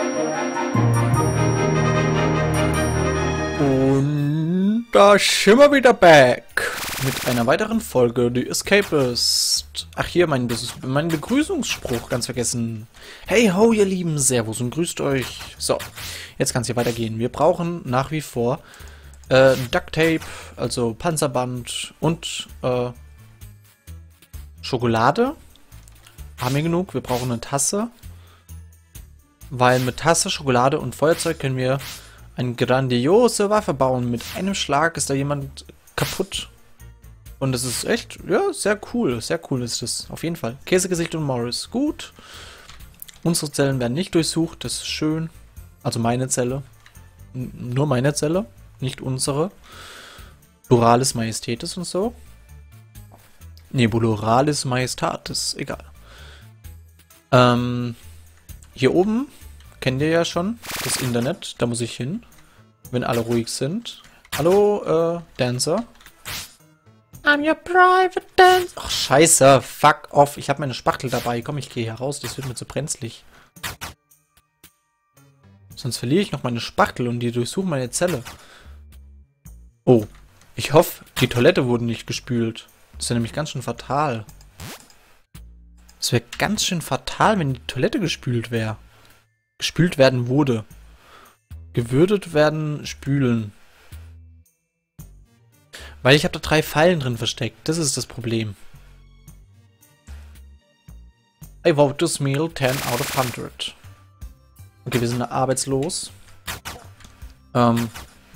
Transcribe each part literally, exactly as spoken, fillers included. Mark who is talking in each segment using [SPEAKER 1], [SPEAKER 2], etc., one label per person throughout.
[SPEAKER 1] Und da sind wir wieder back mit einer weiteren Folge, The Escapist. Ach hier, mein, das ist mein Begrüßungsspruch, ganz vergessen. Hey ho, ihr Lieben, Servus und grüßt euch. So, jetzt kann es hier weitergehen. Wir brauchen nach wie vor äh, Duct Tape, also Panzerband und äh, Schokolade. Haben wir genug? Wir brauchen eine Tasse. Weil mit Tasse, Schokolade und Feuerzeug können wir eine grandiose Waffe bauen. Mit einem Schlag ist da jemand kaputt. Und das ist echt, ja, sehr cool. Sehr cool ist das. Auf jeden Fall. Käsegesicht und Morris. Gut. Unsere Zellen werden nicht durchsucht. Das ist schön. Also meine Zelle. N nur meine Zelle. Nicht unsere. Pluralis Majestätis und so. Ne, Pluralis Majestatis. Egal. Ähm, hier oben kennt ihr ja schon das Internet. Da muss ich hin. Wenn alle ruhig sind. Hallo, äh, Dancer. I'm your private dancer. Ach, scheiße. Fuck off. Ich habe meine Spachtel dabei. Komm, ich gehe hier raus. Das wird mir zu brenzlig. Sonst verliere ich noch meine Spachtel und die durchsuchen meine Zelle. Oh. Ich hoffe, die Toilette wurde nicht gespült. Das wäre nämlich ganz schön fatal. Es wäre ganz schön fatal, wenn die Toilette gespült wäre. Gespült werden wurde. Gewürdet werden, spülen. Weil ich habe da drei Fallen drin versteckt. Das ist das Problem. I vote this meal ten out of hundred. Okay, wir sind arbeitslos. Ähm.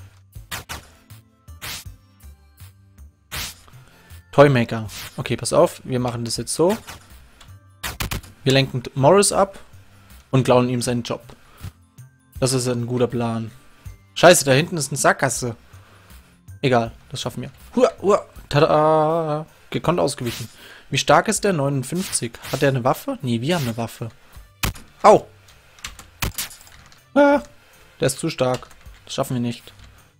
[SPEAKER 1] Toymaker. Okay, pass auf. Wir machen das jetzt so. Wir lenken Morris ab und klauen ihm seinen Job. Das ist ein guter Plan. Scheiße, da hinten ist eine Sackgasse. Egal, das schaffen wir. Hua, hua, tada! Gekonnt ausgewichen. Wie stark ist der? neunundfünfzig. Hat er eine Waffe? Nee, wir haben eine Waffe. Au! Ah, der ist zu stark. Das schaffen wir nicht.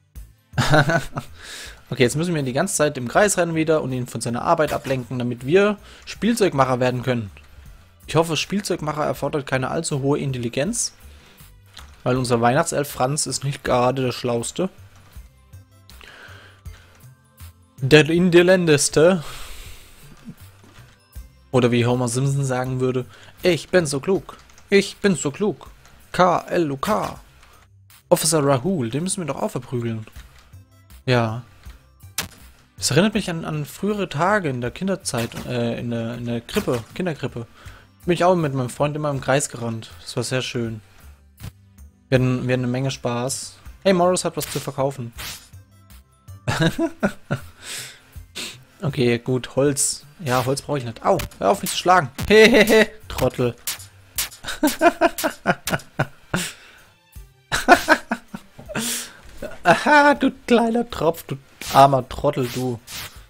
[SPEAKER 1] Okay, jetzt müssen wir die ganze Zeit im Kreis rennen wieder und ihn von seiner Arbeit ablenken, damit wir Spielzeugmacher werden können. Ich hoffe, Spielzeugmacher erfordert keine allzu hohe Intelligenz. Weil unser Weihnachtself Franz ist nicht gerade der Schlauste. Der Intelligenteste. Oder wie Homer Simpson sagen würde, ich bin so klug. Ich bin so klug. K L U K. Officer Rahul, den müssen wir doch auch verprügeln. Ja. Das erinnert mich an, an frühere Tage in der Kinderzeit, äh, in der, in der Krippe, Kinderkrippe. Bin ich auch mit meinem Freund immer im Kreis gerannt. Das war sehr schön. Wir hatten, wir hatten eine Menge Spaß. Hey, Morris hat was zu verkaufen. Okay, gut, Holz. Ja, Holz brauche ich nicht. Au, hör auf mich zu schlagen. Hehehe, Trottel. Aha, du kleiner Tropf, du armer Trottel, du.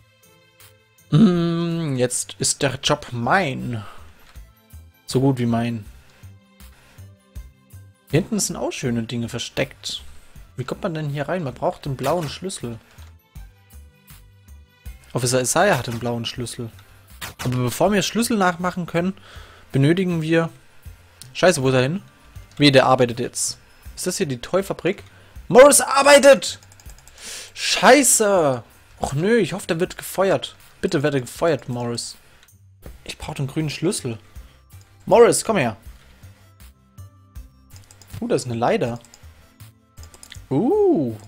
[SPEAKER 1] Mm, jetzt ist der Job mein. So gut wie mein. Hier hinten sind auch schöne Dinge versteckt. Wie kommt man denn hier rein? Man braucht einen blauen Schlüssel. Officer Isaiah hat einen blauen Schlüssel. Aber bevor wir Schlüssel nachmachen können, benötigen wir... Scheiße, wo ist er hin? Wie, der arbeitet jetzt. Ist das hier die Toy-Fabrik? Morris arbeitet! Scheiße! Och nö, ich hoffe, der wird gefeuert. Bitte werde gefeuert, Morris. Ich brauche den grünen Schlüssel. Morris, komm her. Uh, da ist eine Leiter. Uh.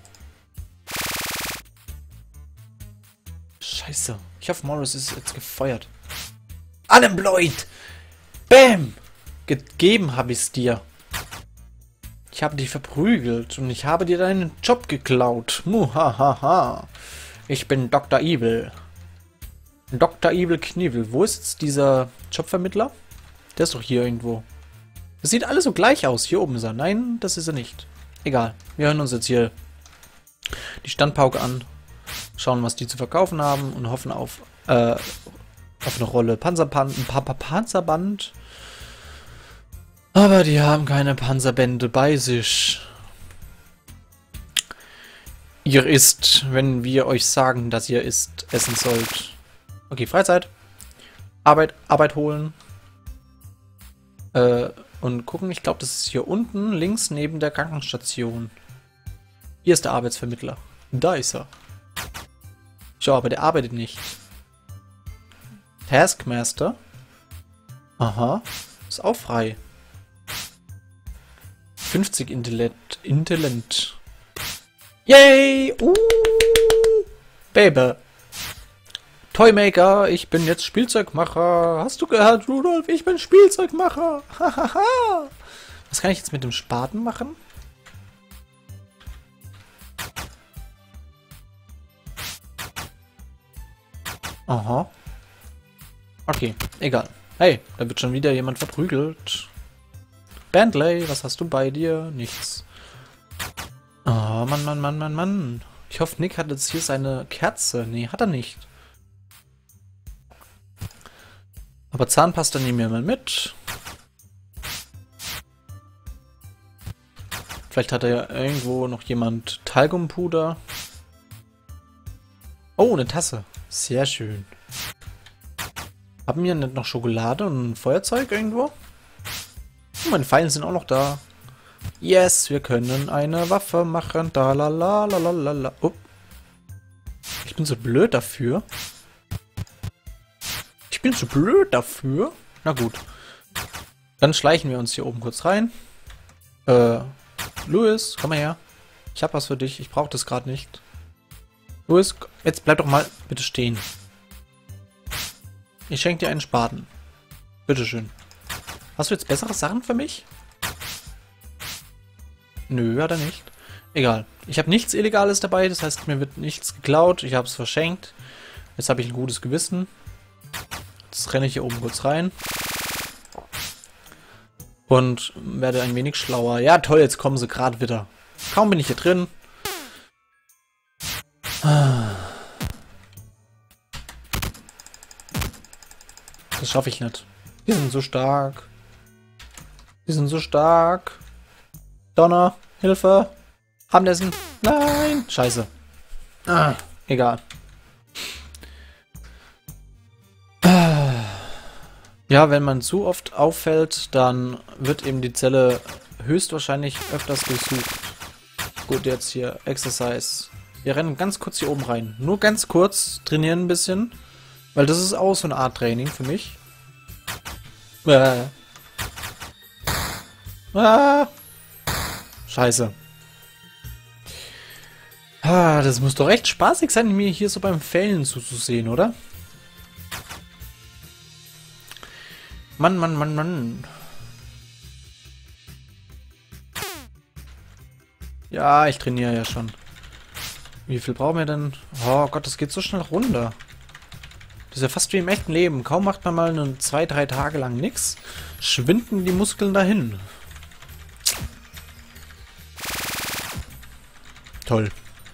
[SPEAKER 1] Scheiße. Ich hoffe, Morris ist jetzt gefeuert. Unemployed! Bam! Gegeben habe ich es dir. Ich habe dich verprügelt und ich habe dir deinen Job geklaut. Muhahaha. Ich bin Doktor Evil. Doktor Evil Knievel. Wo ist jetzt dieser Jobvermittler? Der ist doch hier irgendwo. Das sieht alles so gleich aus. Hier oben ist er. Nein, das ist er nicht. Egal. Wir hören uns jetzt hier die Standpauke an. Schauen, was die zu verkaufen haben. Und hoffen auf, äh, auf eine Rolle Panzerband. Ein Papa Panzerband. Aber die haben keine Panzerbände bei sich. Ihr isst, wenn wir euch sagen, dass ihr isst, essen sollt. Okay, Freizeit. Arbeit, Arbeit holen. Äh, und gucken. Ich glaube, das ist hier unten links neben der Krankenstation. Hier ist der Arbeitsvermittler. Da ist er. Schau, aber der arbeitet nicht. Taskmaster. Aha. Ist auch frei. fünfzig Intellekt. Intellekt. Yay! Uh! Baby. Toymaker, ich bin jetzt Spielzeugmacher. Hast du gehört, Rudolf? Ich bin Spielzeugmacher. Hahaha. Was kann ich jetzt mit dem Spaten machen? Aha. Okay, egal. Hey, da wird schon wieder jemand verprügelt. Bentley, was hast du bei dir? Nichts. Oh, Mann, Mann, Mann, Mann, Mann. Ich hoffe, Nick hat jetzt hier seine Kerze. Nee, hat er nicht. Aber Zahnpasta nehmen wir mal mit. Vielleicht hat er ja irgendwo noch jemand Talgumpuder. Oh, eine Tasse. Sehr schön. Haben wir nicht noch Schokolade und ein Feuerzeug irgendwo? Oh, meine Pfeile sind auch noch da. Yes, wir können eine Waffe machen. Da la la la la la la. Oh. Ich bin so blöd dafür. Ich bin so blöd dafür. Na gut. Dann schleichen wir uns hier oben kurz rein. Äh, Louis, komm mal her. Ich hab was für dich. Ich brauche das gerade nicht. Louis, jetzt bleib doch mal bitte stehen. Ich schenke dir einen Spaten. Bitteschön. Hast du jetzt bessere Sachen für mich? Nö, hat er nicht. Egal. Ich habe nichts Illegales dabei, das heißt, mir wird nichts geklaut. Ich habe es verschenkt. Jetzt habe ich ein gutes Gewissen. Jetzt renne ich hier oben kurz rein. Und werde ein wenig schlauer. Ja, toll, jetzt kommen sie gerade wieder. Kaum bin ich hier drin. Das schaffe ich nicht. Die sind so stark. Die sind so stark. Donner, Hilfe. Abendessen. Nein. Scheiße. Ah, egal. Ja, wenn man zu oft auffällt, dann wird eben die Zelle höchstwahrscheinlich öfters durchsucht. Gut, jetzt hier Exercise. Wir rennen ganz kurz hier oben rein. Nur ganz kurz, trainieren ein bisschen. Weil das ist auch so eine Art Training für mich. Äh. Ah. Scheiße. Ah, das muss doch echt spaßig sein, mir hier so beim Fällen zuzusehen, oder? Mann, Mann, Mann, Mann. Ja, ich trainiere ja schon. Wie viel brauchen wir denn? Oh Gott, das geht so schnell runter. Das ist ja fast wie im echten Leben. Kaum macht man mal eine zwei, drei Tage lang nichts, schwinden die Muskeln dahin. Toll.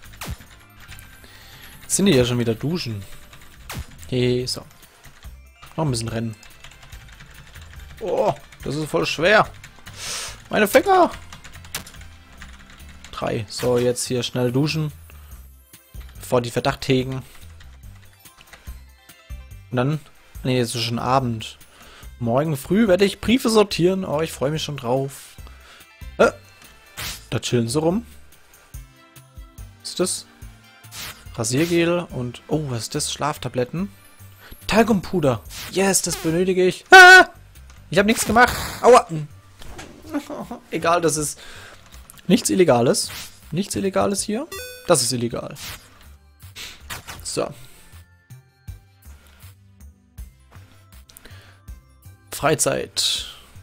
[SPEAKER 1] Jetzt sind die ja schon wieder duschen. Hey, so. Noch ein bisschen rennen. Oh, das ist voll schwer. Meine Finger. Drei. So, jetzt hier schnell duschen. Bevor die Verdacht hegen. Und dann... Nee, es ist schon Abend. Morgen früh werde ich Briefe sortieren. Oh, ich freue mich schon drauf. Äh, da chillen sie rum. Was ist das? Rasiergel und... Oh, was ist das? Schlaftabletten. Talgumpuder. Yes, das benötige ich. Ah! Ich habe nichts gemacht. Aua. Egal, das ist nichts Illegales. Nichts Illegales hier. Das ist illegal. So. Freizeit.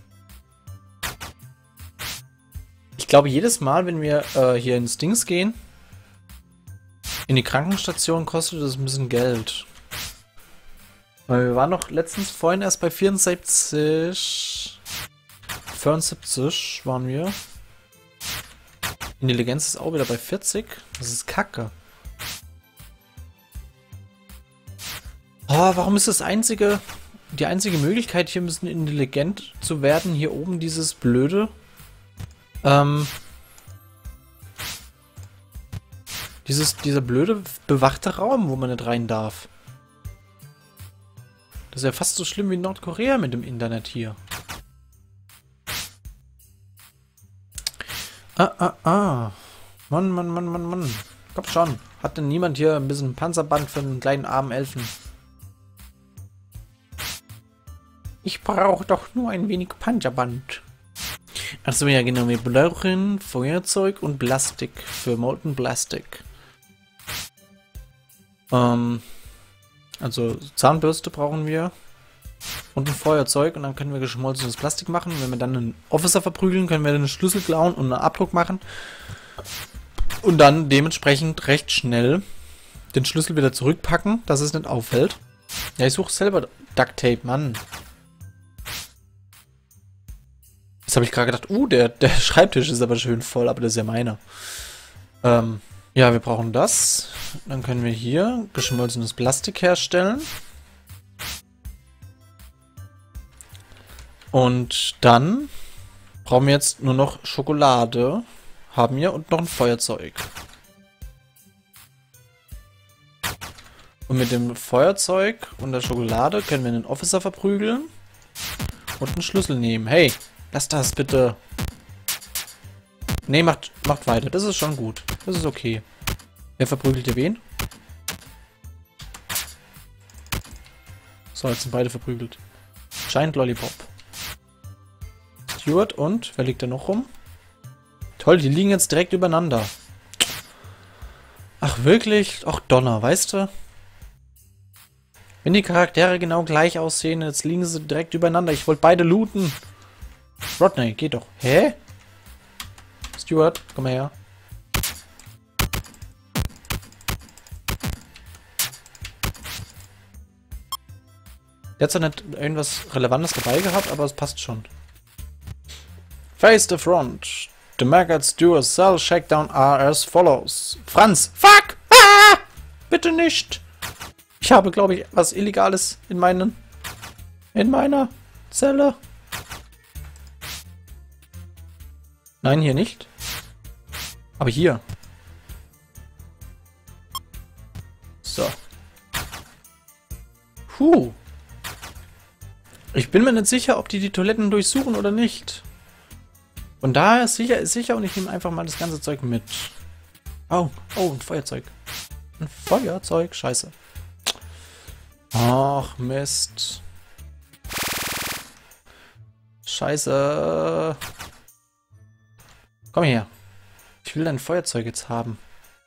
[SPEAKER 1] Ich glaube, jedes Mal, wenn wir äh, hier ins Dings gehen, in die Krankenstation, kostet das ein bisschen Geld. Weil wir waren noch letztens vorhin erst bei vierundsiebzig. vierundsiebzig waren wir. Intelligenz ist auch wieder bei vierzig. Das ist Kacke. Oh, warum ist das einzige... Die einzige Möglichkeit, hier ein bisschen intelligent zu werden, hier oben dieses blöde... Ähm... Dieses, dieser blöde, bewachte Raum, wo man nicht rein darf. Das ist ja fast so schlimm wie Nordkorea mit dem Internet hier. Ah, ah, ah. Mann, Mann, Mann, Mann, Mann. Komm schon. Hat denn niemand hier ein bisschen Panzerband für einen kleinen armen Elfen? Ich brauche doch nur ein wenig Panzerband. Achso, ja genau. Wir brauchen Feuerzeug und Plastik für Molten Plastic. Ähm, also Zahnbürste brauchen wir. Und ein Feuerzeug und dann können wir geschmolzenes Plastik machen. Und wenn wir dann einen Officer verprügeln, können wir einen Schlüssel klauen und einen Abdruck machen. Und dann dementsprechend recht schnell den Schlüssel wieder zurückpacken, dass es nicht auffällt. Ja, ich suche selber Duct Tape, Mann. Jetzt habe ich gerade gedacht, uh, der, der Schreibtisch ist aber schön voll, aber das ist ja meiner. Ähm, ja, wir brauchen das. Dann können wir hier geschmolzenes Plastik herstellen. Und dann brauchen wir jetzt nur noch Schokolade. Haben wir und noch ein Feuerzeug. Und mit dem Feuerzeug und der Schokolade können wir einen Officer verprügeln und einen Schlüssel nehmen. Hey, lass das bitte. Nee, macht, macht weiter. Das ist schon gut. Das ist okay. Wer verprügelt hier wen? So, jetzt sind beide verprügelt. Giant Lollipop. Stuart und, wer liegt da noch rum? Toll, die liegen jetzt direkt übereinander. Ach, wirklich? Ach, Donner, weißt du? Wenn die Charaktere genau gleich aussehen, jetzt liegen sie direkt übereinander. Ich wollte beide looten. Rodney, geh doch. Hä? Stuart, komm mal her. Der hat zwar nicht irgendwas Relevantes dabei gehabt, aber es passt schon. Face the front. The maggots do a cell shakedown are as follows. Franz! Fuck! Ah! Bitte nicht! Ich habe, glaube ich, was Illegales in meinen... in meiner Zelle. Nein, hier nicht. Aber hier. So. Puh. Ich bin mir nicht sicher, ob die die Toiletten durchsuchen oder nicht. Von daher ist sicher, ist sicher und ich nehme einfach mal das ganze Zeug mit. Oh, oh, ein Feuerzeug. Ein Feuerzeug, scheiße. Ach, Mist. Scheiße. Komm her. Ich will dein Feuerzeug jetzt haben.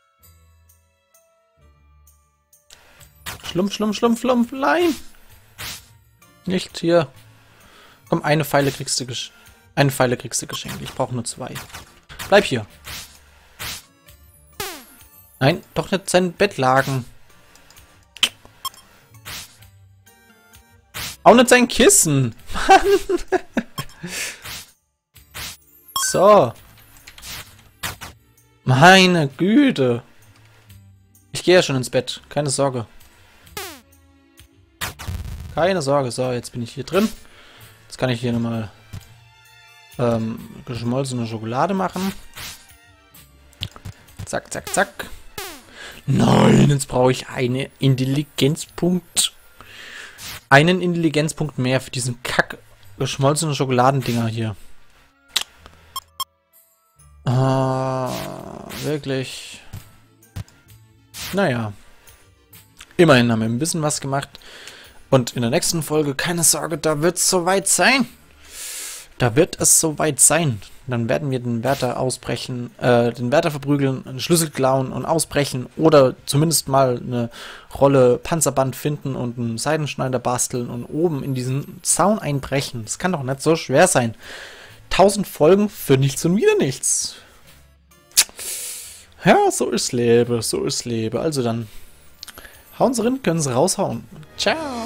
[SPEAKER 1] Schlumpf, schlumpf, schlumpf, schlumpf, nein. Nicht hier. Komm, eine Pfeile kriegst du geschenkt. Eine Pfeile kriegst du geschenkt. Ich brauche nur zwei. Bleib hier. Nein, doch nicht sein Bettlaken. Auch nicht sein Kissen. Mann. So. Meine Güte. Ich gehe ja schon ins Bett. Keine Sorge. Keine Sorge. So, jetzt bin ich hier drin. Jetzt kann ich hier nochmal ähm, geschmolzene Schokolade machen. Zack, zack, zack. Nein, jetzt brauche ich einen Intelligenzpunkt. Einen Intelligenzpunkt mehr für diesen Kack geschmolzenen Schokoladendinger hier. Ah, wirklich. Naja. Immerhin haben wir ein bisschen was gemacht. Und in der nächsten Folge, keine Sorge, da wird es soweit sein. Da wird es soweit sein. Dann werden wir den Wärter ausbrechen, äh, den Wärter verprügeln, einen Schlüssel klauen und ausbrechen. Oder zumindest mal eine Rolle Panzerband finden und einen Seidenschneider basteln und oben in diesen Zaun einbrechen. Das kann doch nicht so schwer sein. Tausend Folgen für nichts und wieder nichts. Ja, so ist Leben, so ist Leben. Also dann hauen Sie rein, können Sie raushauen. Ciao.